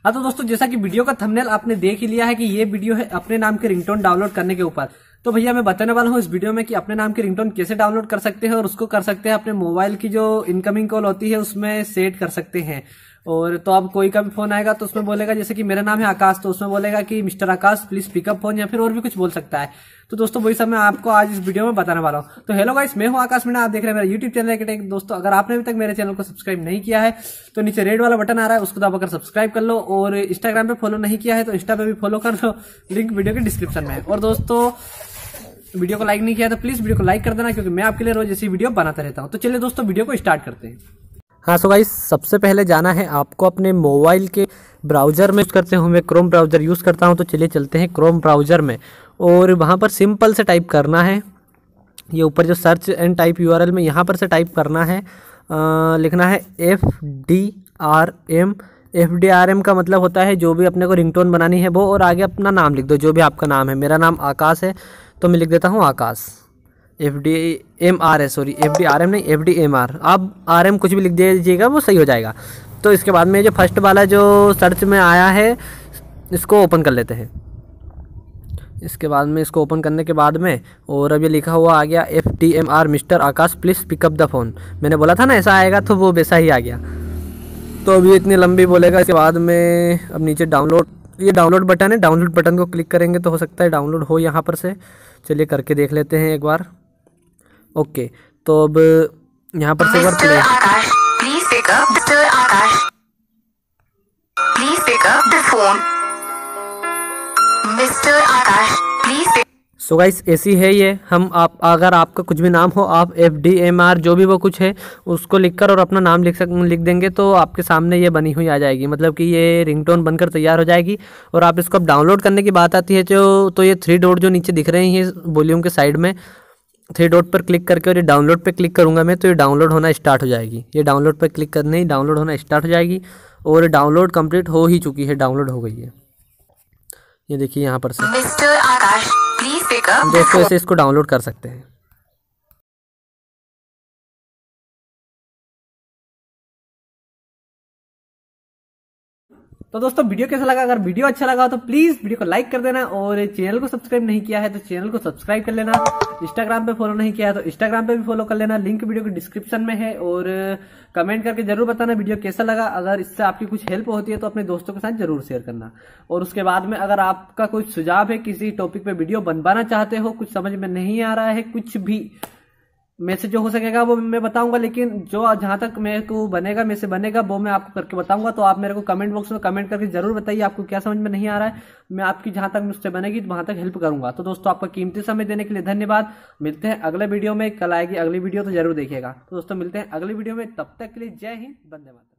हाँ तो दोस्तों, जैसा कि वीडियो का थंबनेल आपने देख ही लिया है कि ये वीडियो है अपने नाम के रिंगटोन डाउनलोड करने के ऊपर। तो भैया मैं बताने वाला हूँ इस वीडियो में कि अपने नाम के रिंगटोन कैसे डाउनलोड कर सकते हैं और उसको कर सकते हैं अपने मोबाइल की जो इनकमिंग कॉल होती है उसमें सेट कर सकते हैं। और तो अब कोई का भी फोन आएगा तो उसमें बोलेगा, जैसे कि मेरा नाम है आकाश, तो उसमें बोलेगा कि mister Akash please pick up phone, या फिर और भी कुछ बोल सकता है। तो दोस्तों वही सब मैं आपको आज इस वीडियो में बताने वाला हूँ। तो हेलो गाइस, मैं हूँ आकाश मीणा, आप देख रहे हैं मेरा यूट्यूब चैनल टेक। दोस्तों अगर आपने अभी तक मेरे चैनल को सब्सक्राइब नहीं किया है तो नीचे रेड वाला बटन आ रहा है, उसको दबाकर सब्सक्राइब कर लो। और इंस्टाग्राम पे फॉलो नहीं किया है तो इंस्टा पे भी फॉलो कर लो, लिंक वीडियो के डिस्क्रिप्शन में है। और दोस्तों वीडियो को लाइक नहीं किया तो प्लीज वीडियो को लाइक कर देना, क्योंकि मैं आपके लिए रोज ऐसी वीडियो बनाता रहता हूँ। तो चलिए दोस्तों वीडियो को स्टार्ट करते हैं। हाँ सो गाइस, सबसे पहले जाना है आपको अपने मोबाइल के ब्राउज़र में। यूज़ करते हूँ मैं क्रोम ब्राउज़र यूज़ करता हूँ, तो चलिए चलते हैं क्रोम ब्राउज़र में। और वहाँ पर सिंपल से टाइप करना है, ये ऊपर जो सर्च एंड टाइप यूआरएल में यहाँ पर से टाइप करना है, लिखना है FDRM। FDRM का मतलब होता है जो भी अपने को रिंगटोन बनानी है वो, और आगे अपना नाम लिख दो जो भी आपका नाम है। मेरा नाम आकाश है तो मैं लिख देता हूँ आकाश। FDMR है, सॉरी FDRM नहीं FDMR। आप RM कुछ भी लिख दीजिएगा वो सही हो जाएगा। तो इसके बाद में जो फर्स्ट वाला जो सर्च में आया है इसको ओपन कर लेते हैं। इसके बाद में इसको ओपन करने के बाद में, और अब ये लिखा हुआ आ गया FDMR mister Akash please pick up the phone. मैंने बोला था ना ऐसा आएगा, तो वो वैसा ही आ गया। तो अभी इतनी लंबी बोलेगा। इसके बाद में अब नीचे डाउनलोड, ये डाउनलोड बटन है, डाउनलोड बटन को क्लिक करेंगे तो हो सकता है डाउनलोड हो यहाँ पर से। चलिए करके देख लेते हैं एक बार। ओके, तो अब यहाँ पर से एक बार play. Please pick up mister Akash, please pick up the phone, mister Akash please. So guys ऐसी है ये। हम आप अगर आपका कुछ भी नाम हो, आप FDMR जो भी वो कुछ है उसको लिखकर और अपना नाम लिख देंगे तो आपके सामने ये बनी हुई आ जाएगी, मतलब कि ये रिंगटोन बनकर तैयार हो जाएगी। और आप इसको अब डाउनलोड करने की बात आती है जो, तो ये 3 डॉट जो नीचे दिख रहे हैं वॉल्यूम के साइड में, 3 डॉट पर क्लिक करके और ये डाउनलोड पे क्लिक करूँगा मैं, तो ये डाउनलोड होना स्टार्ट हो जाएगी। ये डाउनलोड पर क्लिक करने ही डाउनलोड होना स्टार्ट हो जाएगी। और डाउनलोड कंप्लीट हो ही चुकी है, डाउनलोड हो गई है। ये देखिए यहाँ पर से mister Akash please pick up दोस्तों ऐसे इसको डाउनलोड कर सकते हैं। तो दोस्तों वीडियो कैसा लगा? अगर वीडियो अच्छा लगा तो प्लीज वीडियो को लाइक कर देना, और चैनल को सब्सक्राइब नहीं किया है तो चैनल को सब्सक्राइब कर लेना। इंस्टाग्राम पे फॉलो नहीं किया है तो इंस्टाग्राम पे भी फॉलो कर लेना, लिंक वीडियो के डिस्क्रिप्शन में है। और कमेंट करके जरूर बताना वीडियो कैसा लगा। अगर इससे आपकी कुछ हेल्प होती है तो अपने दोस्तों के साथ जरूर शेयर करना। और उसके बाद में अगर आपका कोई सुझाव है, किसी टॉपिक पे वीडियो बनवाना चाहते हो, कुछ समझ में नहीं आ रहा है, कुछ भी मेरे से जो हो सकेगा वो मैं बताऊंगा, लेकिन जो जहां तक मेरे को बनेगा, मेरे से बनेगा वो मैं आपको करके बताऊंगा। तो आप मेरे को कमेंट बॉक्स में कमेंट करके जरूर बताइए आपको क्या समझ में नहीं आ रहा है। मैं आपकी जहां तक मुझसे बनेगी वहां तक हेल्प करूंगा। तो दोस्तों आपका कीमती समय देने के लिए धन्यवाद। मिलते हैं अगले वीडियो में। कल आएगी अगली वीडियो तो जरूर देखिएगा। तो दोस्तों मिलते हैं अगली वीडियो में, तब तक के लिए जय हिंद, वंदे मातरम।